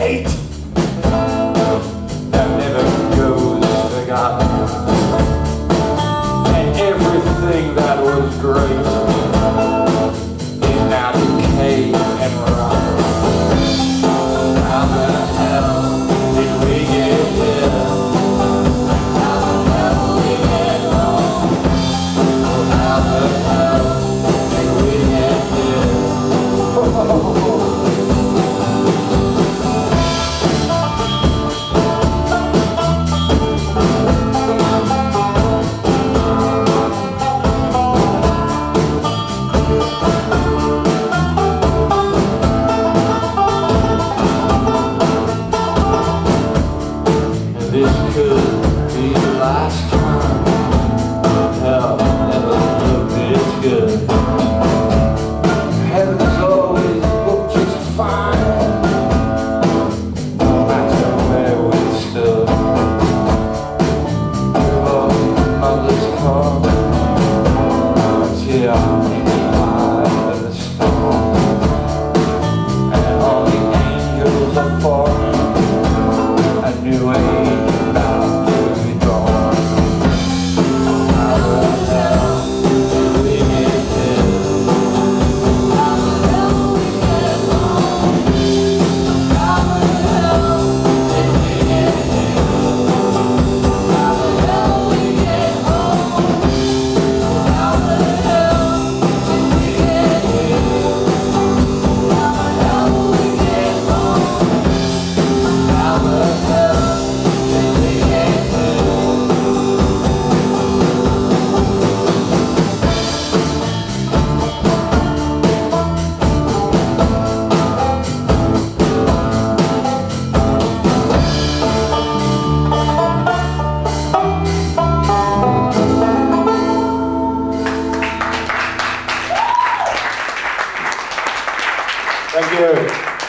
hate that never goes forgotten. And everything that was great is now decayed and rotten. How the hell did we get here? How the hell did we get home? How the hell did we get here? This could be the last time. Hell never looked this good. Heaven's always looked just fine. No matter where we stood. With all mother's come, tear in the eye of the storm. And all the angels are falling. A new age about to be born. How the hell did we get here? How the hell we get home? How the hell did we get here? How the hell we get home? How the hell did we get here? How the hell we get home? How the hell did we get here? Thank you.